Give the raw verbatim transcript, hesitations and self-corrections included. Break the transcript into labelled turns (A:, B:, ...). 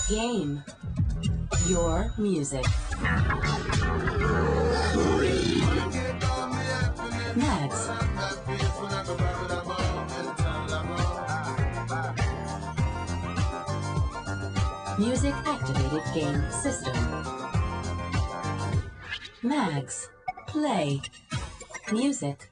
A: Game. Your music. Mags. Music activated game system. Mags. Play. Music.